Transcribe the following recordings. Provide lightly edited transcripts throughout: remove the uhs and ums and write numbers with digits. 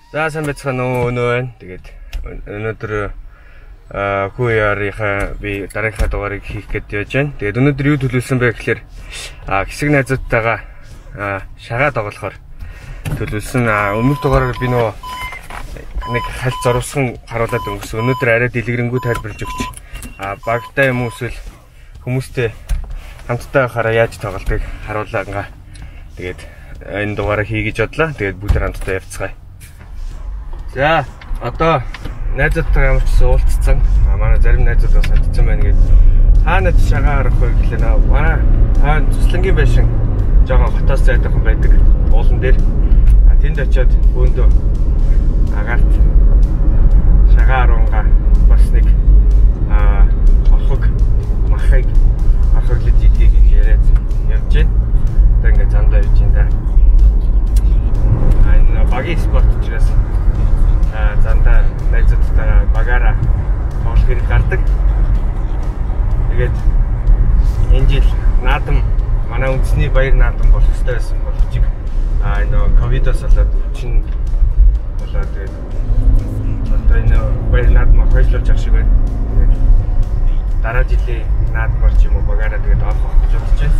За сайн байцгаана уу өнөө байна. Тэгээд өнөөдөр хүүярийнхаа би дараагийнхаа дугаарыг хийх гээд яаж байна. Тэгээд өнөөдөр юу төлөвлөсөн бэ гэхээр хэсэг найзуудтайгаа шагаа тоглохоор төлөвлөсөн. Өмнөх дугаараар би нэг хальт зорвсон харуулад өнгөрсөн. Өнөөдөр арай дэлгэрэнгүй тайлбарлаж өгч багтай юм уу эсвэл хүмүүстэй хамтдаа байхаараа яаж тоглодгийг харуулгаа. Тэгээд энэ дугаараа хий гэж бодлоо. Тэгээд бүгд хамтдаа явцгаая. За одоо найзуудтай ямар ч уулзсан. Манай зарим найзууд бас мэдсэн байна гээд хаанад шагаа харах вэ гэхлээр манай Цуслангийн байшин жоохон хотоос зайдахын байдаг уулан дээр. Тэнд очиод бөөндөө агаалт шагаа харуунгаа бас нэг хохог махыг ахирлаж идэх гэж яриад явж байна. Одоо ингээд зандаа явж байна. Энэ багийн спорт учраас зандаа найзуудтайгаа багаараа тоглох хэрэг гардаг. Тэгээд энэ жил наадам манай үндэсний баяр наадам болох ёстой байсан боловч энэ ковидос болоод чинь болоод тэгээд одоо энэ баяр наадам хойшлуулж авах шиг байна. Тэгээд дараа жилийн наадмаар ч юм уу багаараа тэгээд орох гэж бодож байна.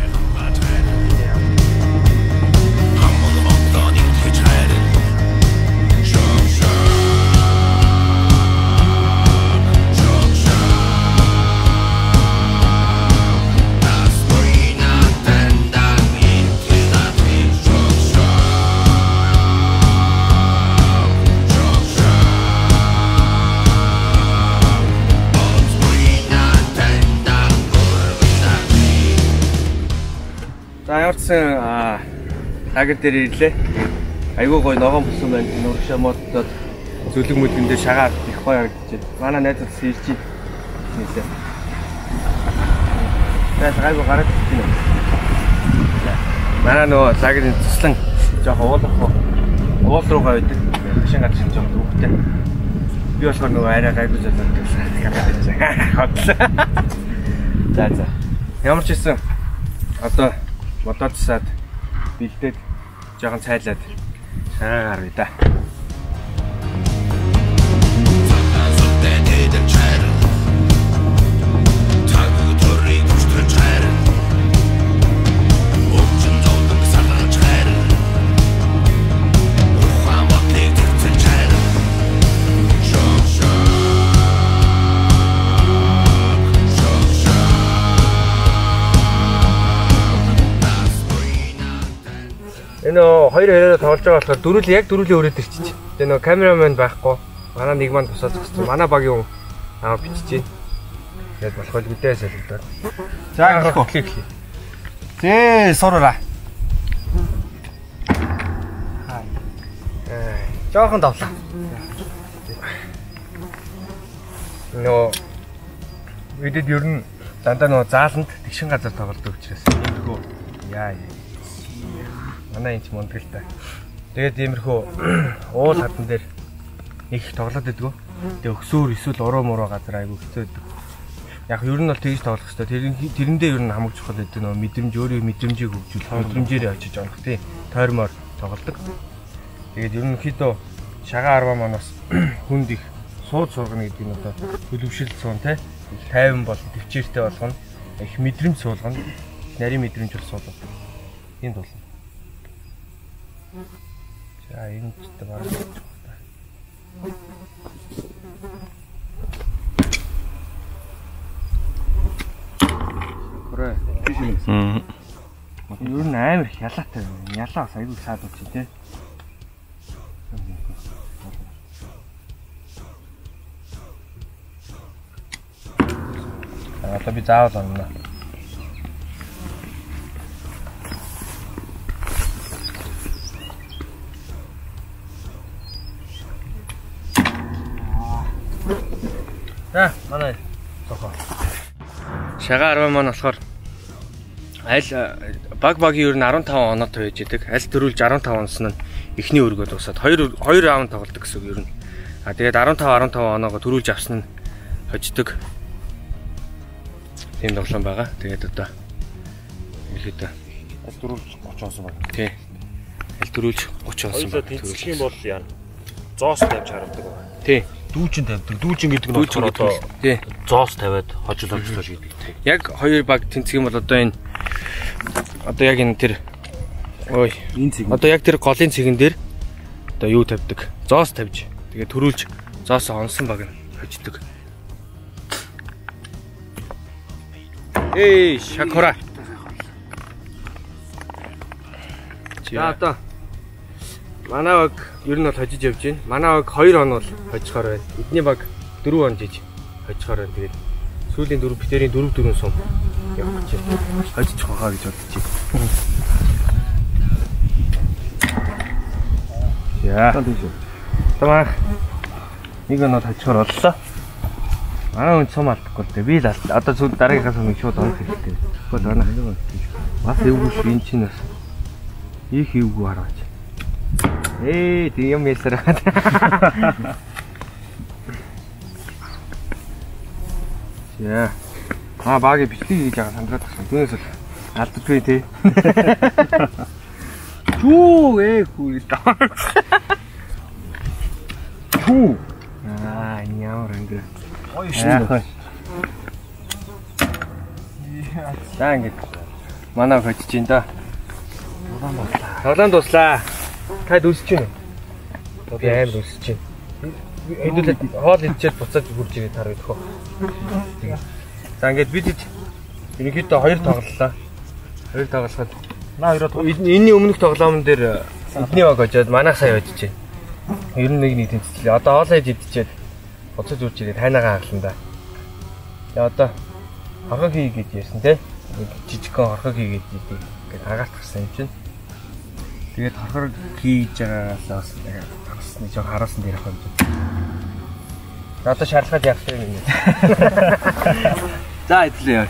За лагер дээр ирлээ. Айгуу гоё ногоон бүсэн байна. Нуршаа моддод зүлэг мүлгэн дээр шагаа их гоё гэж. Манай найзууд ирж нийлээ. Тэгээд гайгүй гараад ирсэн. Манай нөгөө лагерын туслан жоох уул руугаа үйдэг. Машин гадсан жоох дүүхтэй. Би болохоор нөгөө арай гайгүй залуу гэсэн. За. Ямар ч юм одоо модод саад бэлдээд жоохон цайлаад шагаа гаргая да. Хоёр хэрэг тоглож байгаа болохоор дөрүлээ өрөөд ирчих. Тэгээ нөгөө камерамен байхгүй. Манай нэг манд тусаад зогссон. Манай багийн хүн бичиж байна. Тэгээд болох л мэдээ солигдоод. За эхлэх. Зээ сураа. Жоохон давлаа. Нөө видеод ер нь дандаа нөгөө зааланд тэгшин газар тоглодог учраас иймэрхүү яа. Манай энэ ч мундаг л та. Тэгээд иймэрхүү уул хатан дээр нэг их тоглоод байдгүй. Тэгээд өксөөр эсвэл уруу муруу газар айгүй хэцүү байдаг. Яг ер нь бол тэгж тоглох хэрэгтэй. Тэрэндээ ер нь хамаг чухал гэдэг нөө мэдрэмж өөрийн мэдрэмжийг хөгжүүлэх, мэдрэмжээрээ очиж онох тий. Тойрмоор тоглодог. Тэгээд ерөнхийдөө шагаа 10 маань бас хүнд их сууд сургана гэдэг нь одоо төлөвшил суун тий. Тайван бол төвчээртэй болгоно. Их мэдрэмж суулгана. Нарийн мэдрэмж бол суулгадаг. Энд бол за энэ ч та бараг та. Хүрээ тийш юм. Ер нь амар хялаатай байна. Ялаа бас аюул саад болчих тий. Одоо би заавал онно. Манай цохоо. Шагаа 10 маань болохоор аль багийн ер нь 15 оноотой байж идэг. Аль төрүүлж 15 онсон нь эхний өргөө дуусаад 2 раунд тоглодог гэсэн үг ер нь. Тэгээд 15 оноогоо төрүүлж авсан нь хождог. Тийм тоглоом байгаа. Тэгээд одоо ихэд аль төрүүлж 30 онсон байна. Тий. Аль төрүүлж 30 онсон байна. Тэнцэх юм бол яа. зоос тавьж харагддаг байна. Тий. Дүүжин тавьдаг. Дүүжин гэдэг нь болохоор одоо тий. Зоос тавиад хожил гэдэг тий. Яг хоёр баг тэнцэх юм бол одоо энэ одоо яг энэ тэр ой энэ цэг. Одоо яг тэр голын цэгэн дээр одоо юу тавьдаг? Зоос тавьж тэгээ төрүүлж зоос онсон баг нь хождог. Эй, шакура. За одоо манай баг ер нь бол хожиж явж байна. Манай баг 2 он бол хожихоор байна. Эдний баг 4 он жиж хожихоор байна. Тэгээд сүүлийн 4 битэрийн 4 сум явах гэж байна. Хожиж хахаа гэж бодчих. Яа. Тамаа. Нэг нь хожихоор боллоо. Манай хүн сум алдахгүй л дээ. Би л одоо сүүл дараагийнхаа сумыг шууд орох хэрэгтэй. Тэгвэл манай ханаа бас эвгүй шүү энэ чинь бас их эвгүй хараач. Тийм юм ясараа. Яа. Багийн бичлэг хийж байгаа сандраад байна. Түүнээс л алддаггүй тий. Чүү хүү таа. Чүү. Ямар ингэ. Ой шүү. За ингэ. Манай хожиж ин да. Тоглоом дуслаа. Та дүсэж байна уу? Би аим дүсэж байна. Хэдүүлээд хоол идчихэд буцаад хурж ирээд тар идэх үү. За ингээд бид ерөнхийдөө 2 тоглолоо. 2 тоглоход энэний өмнөх тоглоомн дээр эдний баг очоод манайх сая очиж байна. Ер нь нэг тэнцэлээ. Одоо хоолоо идчихэд буцаад хурж ирээд хайнаагаа хаглан да. Тэгээ одоо хорхог хий гэж ярьсан те. Жижигхэн хорхог хий гэж ингээд агаалт гарсан юм чинь. Тэгээд хорхор хийж байгаагаас бас жоо харуулсан дээр авах юм. За одоо шаардлагад явах юм. За идлээ.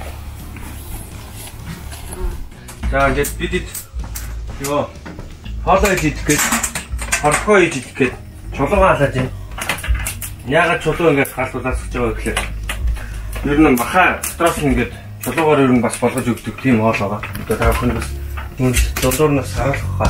За ингээд бид ёо хоолой идэх гээд хорхоо идэх гээд чулуугаа халаад байна. Яагаад чулуу ингээд хаалуулаас гэж байгаа гэхээр ер нь маха дотроос ингээд чулуугаар ер нь бас болгож өгдөг тийм хоол байгаа. Одоо та бүхэн бас мөн чулуурнаас харуулах хаа.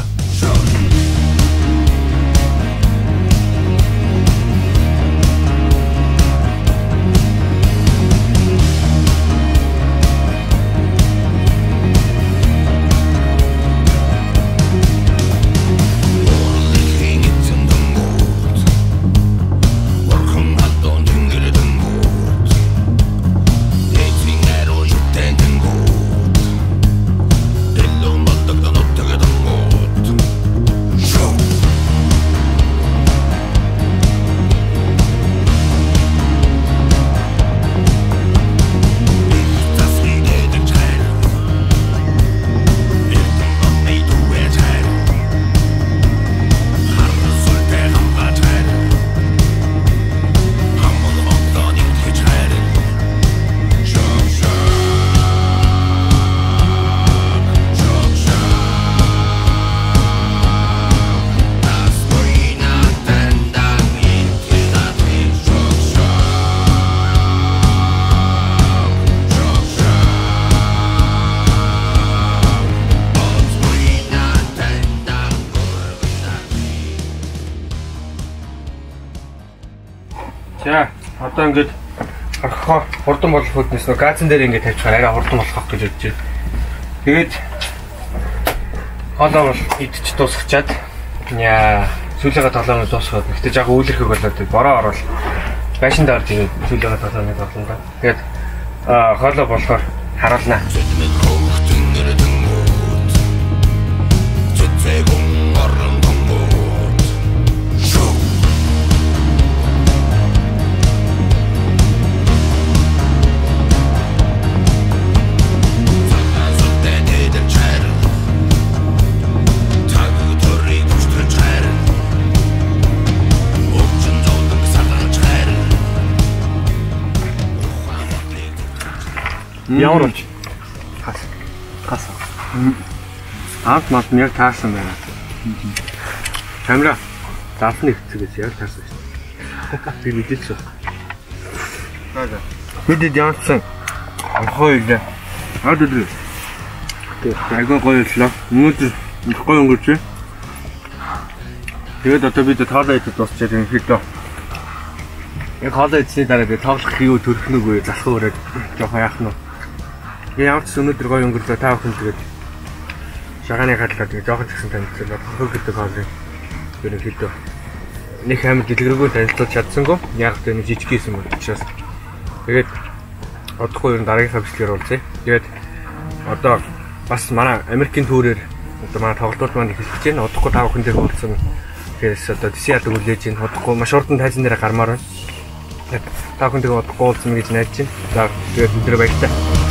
За одоо ингээд орхоо хурдан болох хөднөөс нөө газан дээр ингээд тавьчихаар арай хурдан болох гэж бодож байна. Тэгээд хоолоо бол идчих дуусгачаад яа сүүлийнхээ тоглоомыг дуусгаад гэхдээ яг үйлэрхэг болоод бороо орвол байшин даарж ирээд сүүлийнхээ тоглоомыг тоглоно да. Тэгээд хоолоо болохоор харуулнаа. Ямар болж? Хас. Анх мат нь яг таарсан байна. Камера заалны хэцэгээс яг таарсан шүү. Би мэдээч. Бид яансан. Анхоо илээ. Адил. Тэгээд айгаа гоё ирлээ. Өнөөдөр их гоё өнгөрч. Тэгээд одоо бид тоолоо идэж дуусчаад ерөнхийдөө яг хоолоо идсний дараа би тоглох хийв төрөх нүггүй залхуу өрөөд жоохон яах нь. Би ямар ч өнөөдөр гоё өнгөрлөө та бүхэн тэгээд шагааны хадлаа тэгээд жоохон ч гэсэн танилцуулаад хөө гэдэг хоолыг ерөнхийдөө нэг амар дэлгэрэнгүй танилцуулж чадсангүй. Яг тэ нэг жижиг хийсэн юм учраас. Тэгээд одохгүй ер нь дараагийнхаа бичлэгээр уулзъя. Тэгээд одоо бас манай Америкийн түүрээр одоо манай тоглолтууд маань эхэлж байна. Одохгүй та бүхэн дээр уулзсан. Тэгээс одоо Дисиад хүлээж ийн одохгүй маш урдан тайзан дээр гармаар байна. Та бүхэн дээр одохгүй уулзсан гэж найдаж байна. За тэгээд өнөөдөр баяртай.